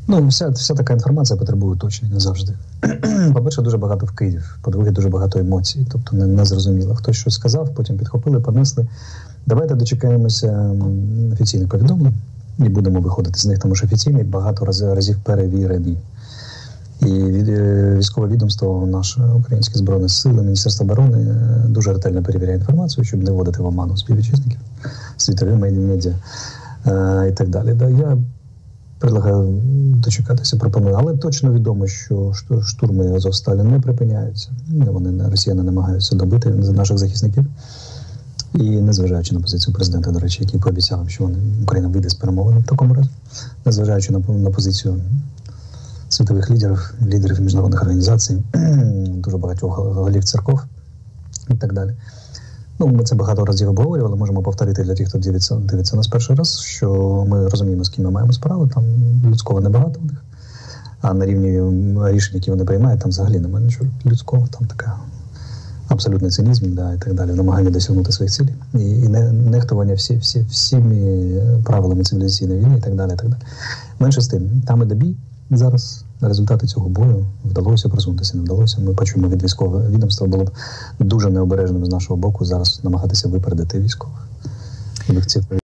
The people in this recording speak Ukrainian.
Ну, вся така інформація потребує уточнення завжди. По-перше, дуже багато вкидів. По-друге, дуже багато емоцій. Тобто не зрозуміло. Хтось щось сказав, потім підхопили, понесли. Давайте дочекаємося офіційних повідомлень і будемо виходити з них, тому що офіційні багато разів перевірені. І військове відомство, наше українське Збройні Сили, Міністерство оборони дуже ретельно перевіряє інформацію, щоб не вводити в оману співвітчизників, світові медіа і так далі. Я предлагаю дочекатися, пропоную. Але точно відомо, що штурми Азовсталі не припиняються. Росіяни намагаються добити наших захисників. І незважаючи на позицію президента, до речі, який пообіцяв, що Україна вийде з перемовин в такому разі, незважаючи на позицію світових лідерів міжнародних організацій, дуже багатьох голів церков і так далі. Ми це багато разів обговорювали, можемо повторити для тих, хто дивиться нас перший раз, що ми розуміємо, з ким ми маємо справу, там людського небагато в них, а на рівні рішень, які вони приймають, там взагалі немає нічого людського, там така абсолютний цинізм, і так далі, намагання досягнути своїх цілей, і нехтування всіми правилами цивілізаційної війни і так далі, і так далі. Менше з тим, там іде бій зараз. Результати цього бою вдалося просунутися, не вдалося. Ми почуємо від військового відомства, було б дуже необережним з нашого боку зараз намагатися випередити військових.